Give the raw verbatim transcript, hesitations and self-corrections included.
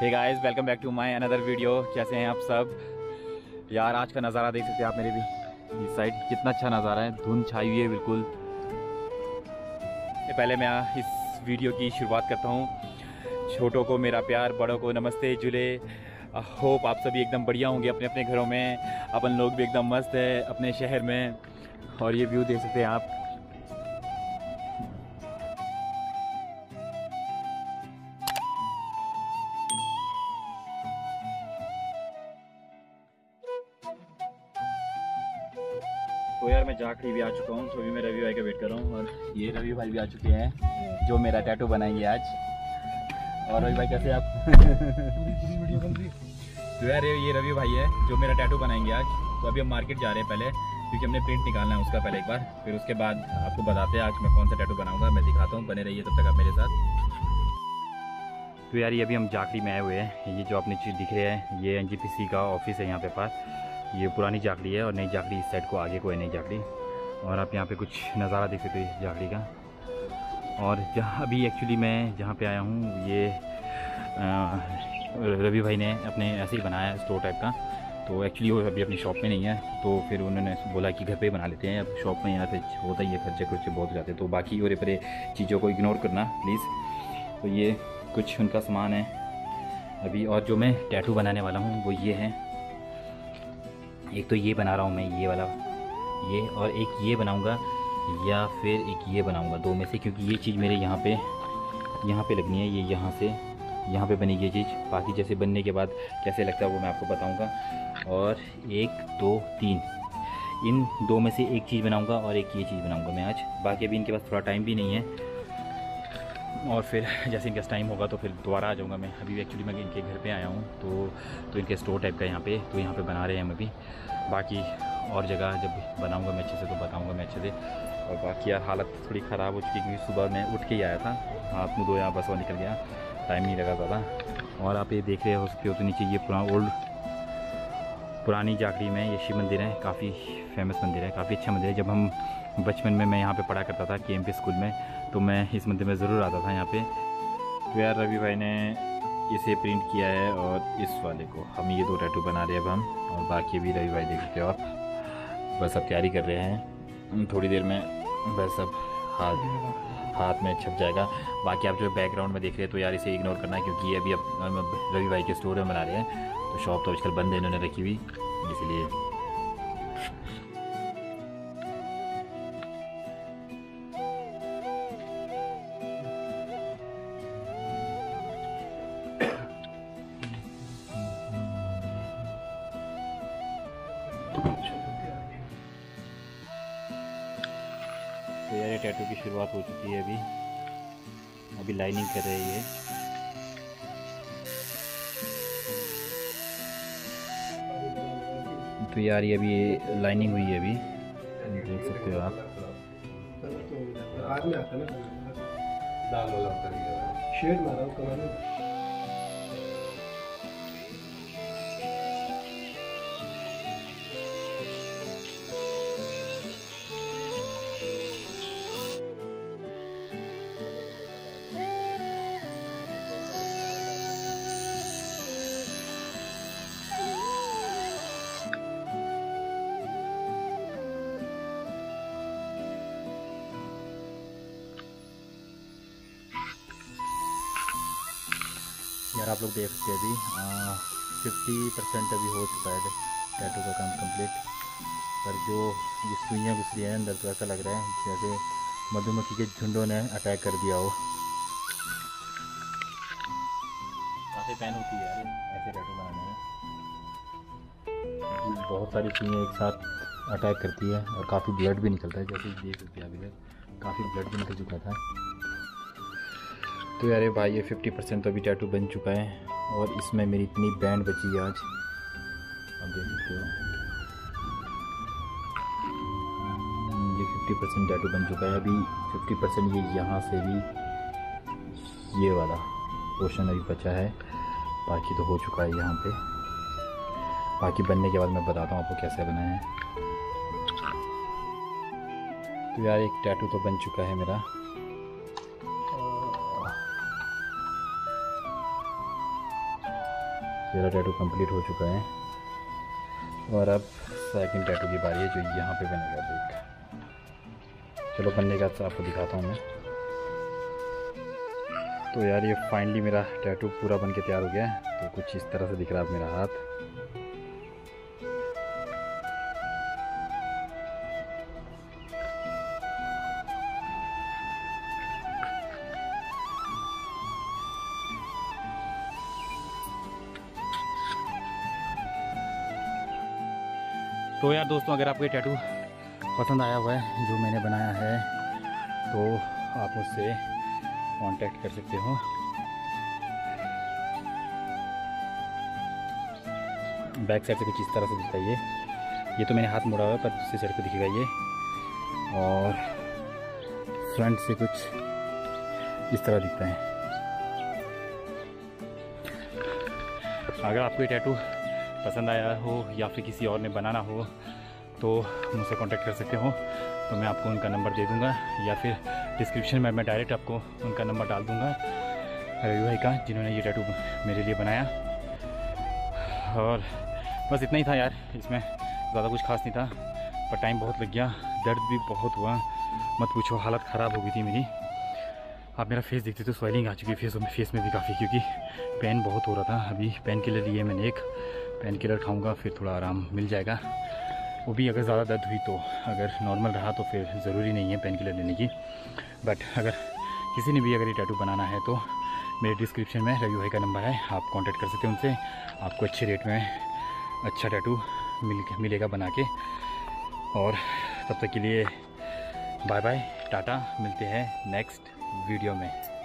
Hey guys, welcome back to my another video. कैसे हैं आप सब? यार आज का नज़ारा देख सकते हैं आप मेरे भी इस साइड, कितना अच्छा नज़ारा है। धुंध छाई हुई है बिल्कुल। पहले मैं इस वीडियो की शुरुआत करता हूँ। छोटों को मेरा प्यार, बड़ों को नमस्ते जुले। होप आप सभी एकदम बढ़िया होंगे अपने अपने घरों में। अपन लोग भी एकदम मस्त है अपने शहर में। और ये व्यू देख सकते हैं आप। तो यार मैं जाखड़ी भी आ चुका हूँ, तो अभी मैं रवि भाई का वेट कर रहा हूँ। और ये रवि भाई भी आ चुके हैं जो मेरा टैटू बनाएंगे आज। और रवि भाई कैसे आप? तो यार ये रवि भाई है जो मेरा टैटू बनाएंगे आज। तो अभी हम मार्केट जा रहे हैं पहले, क्योंकि हमने प्रिंट निकालना है उसका पहले एक बार, फिर उसके बाद आपको बताते हैं आज मैं कौन सा टैटू बनाऊंगा। मैं दिखाता हूँ, बने रहिए तब तक आप मेरे साथ। तो यार ये अभी हम जाखड़ी में आए हुए हैं। ये जो आपने चीज़ दिख रहे हैं ये एन जी पी सी का ऑफिस है यहाँ पे पास। ये पुरानी जाखड़ी है और नई जाखड़ी इस साइड को आगे को है नई जाखड़ी। और आप यहाँ पे कुछ नज़ारा देख सकते हो इस जाखड़ी का। और जहाँ अभी एक्चुअली मैं जहाँ पे आया हूँ ये आ, रवि भाई ने अपने ऐसे ही बनाया है स्टोर टाइप का। तो एक्चुअली वो अभी अपनी शॉप में नहीं है, तो फिर उन्होंने बोला कि घर पे ही बना लेते हैं। अब शॉप में यहाँ पे होता ही है, खर्चे खर्चे बहुत जाते हैं। तो बाकी और परे चीज़ों को इग्नोर करना प्लीज़। तो ये कुछ उनका सामान है अभी। और जो मैं टैटू बनाने वाला हूँ वो ये है। एक तो ये बना रहा हूँ मैं ये वाला, ये, और एक ये बनाऊँगा या फिर एक ये बनाऊँगा, दो में से। क्योंकि ये चीज़ मेरे यहाँ पे यहाँ पे लगनी है। ये यहाँ से यहाँ पे बनेगी ये चीज़। बाकी जैसे बनने के बाद कैसे लगता है वो मैं आपको बताऊँगा। और एक दो तीन, इन दो में से एक चीज़ बनाऊँगा और एक ये चीज़ बनाऊँगा मैं आज। बाकी अभी इनके पास थोड़ा टाइम भी नहीं है, और फिर जैसे इनके पास टाइम होगा तो फिर दोबारा आ जाऊँगा मैं। अभी एक्चुअली मैं इनके घर पे आया हूँ, तो तो इनके स्टोर टाइप का यहाँ पे, तो यहाँ पे बना रहे हैं हम अभी। बाकी और जगह जब बनाऊँगा मैं अच्छे से तो बताऊँगा मैं अच्छे से। और बाकी यार हालत थोड़ी ख़राब हो चुकी, क्योंकि सुबह मैं उठ के ही आया था, हाथ मुँह धोया बस और निकल गया, टाइम नहीं लगा ज़्यादा। और आप ये देख रहे हो सकते हो तो नीचे ये पुराना ओल्ड पुरानी जाखड़ी में ये शिव मंदिर है। काफ़ी फेमस मंदिर है, काफ़ी अच्छा मंदिर है। जब हम बचपन में मैं यहाँ पे पढ़ा करता था के एम पी स्कूल में, तो मैं इस मंदिर में ज़रूर आता था यहाँ पे। तो यार रवि भाई ने इसे प्रिंट किया है और इस वाले को हम ये दो टैटू बना रहे हैं अब हम। और बाकी भी रवि भाई देख सकते हो आप, बस अब तैयारी कर रहे हैं। थोड़ी देर में बस अब हाथ हाथ में छप जाएगा। बाकी आप जो बैकग्राउंड में देख रहे हैं तो यार इसे इग्नोर करना है, क्योंकि ये अभी अब रवि भाई के स्टोर में बना रहे हैं। तो शॉप तो आजकल बंद है इन्होंने रखी हुई, इसलिए। तो यार ये टैटू की शुरुआत हो चुकी है अभी। अभी लाइनिंग कर रहे हैं ये। तो यार ये अभी लाइनिंग हुई है अभी, देख सकते हो आप। शेड मारा यार आप लोग देख सकते हैं अभी फिफ्टी परसेंट अभी हो चुका है टैटू का काम कंप्लीट। पर जो ये सुइयाँ घुस रही हैं अंदर, तो ऐसा लग रहा है जैसे मधुमक्खी के झुंडों ने अटैक कर दिया हो। काफ़ी पेन होती है यार ऐसे टैटू बनाने में। बहुत सारी सुइयाँ एक साथ अटैक करती है और काफ़ी ब्लड भी निकलता है, जैसे देख सकते हैं अभी तक काफ़ी ब्लड भी निकल चुका था। तो यार भाई ये फिफ्टी परसेंट तो अभी टैटू बन चुका है, और इसमें मेरी इतनी बैंड बची है आज, आप देख सकते हो। ये फिफ्टी परसेंट टैटू बन चुका है अभी। फिफ्टी परसेंट ये यहाँ से भी ये वाला पोर्शन अभी बचा है, बाकी तो हो चुका है यहाँ पे। बाकी बनने के बाद मैं बताता हूँ आपको कैसे बना है। तो यार एक टैटू तो बन चुका है मेरा। मेरा टैटू कंप्लीट हो चुका है और अब सेकंड टैटू की बारी है जो यहाँ पे बनेगा। देख चलो बनने का आपको दिखाता हूँ मैं। तो यार ये फाइनली मेरा टैटू पूरा बन के तैयार हो गया है। तो कुछ इस तरह से दिख रहा है मेरा हाथ। तो यार दोस्तों, अगर आपको ये टैटू पसंद आया हुआ है जो मैंने बनाया है तो आप मुझसे कांटेक्ट कर सकते हो। बैक साइड से कुछ इस तरह से दिखता है ये ये तो मैंने हाथ मोड़ा हुआ है पर दूसरी साइड पे दिखेगा ये। और फ्रंट से कुछ इस तरह दिखता है। अगर आपको ये टैटू पसंद आया हो या फिर किसी और ने बनाना हो तो मुझसे कांटेक्ट कर सकते हो। तो मैं आपको उनका नंबर दे दूंगा या फिर डिस्क्रिप्शन में मैं डायरेक्ट आपको उनका नंबर डाल दूंगा रवि भाई का, जिन्होंने ये टैटू मेरे लिए बनाया। और बस इतना ही था यार, इसमें ज़्यादा कुछ खास नहीं था पर टाइम बहुत लग गया, दर्द भी बहुत हुआ, मत पूछो, हालत ख़राब हो गई थी मेरी। आप मेरा फेस देखते तो स्वेलिंग आ चुकी है फेस में फेस में भी काफ़ी, क्योंकि पेन बहुत हो रहा था। अभी पेन किलर लिए मैंने, एक पेन किलर खाऊंगा फिर थोड़ा आराम मिल जाएगा, वो भी अगर ज़्यादा दर्द हुई तो। अगर नॉर्मल रहा तो फिर ज़रूरी नहीं है पेन किलर लेने की। बट अगर किसी ने भी अगर ये टैटू बनाना है तो मेरे डिस्क्रिप्शन में रवि भाई का नंबर है, आप कांटेक्ट कर सकते हैं उनसे। आपको अच्छे रेट में अच्छा टैटू मिल मिलेगा बना के। और तब तक के लिए बाय बाय, टाटा, मिलते हैं नेक्स्ट वीडियो में।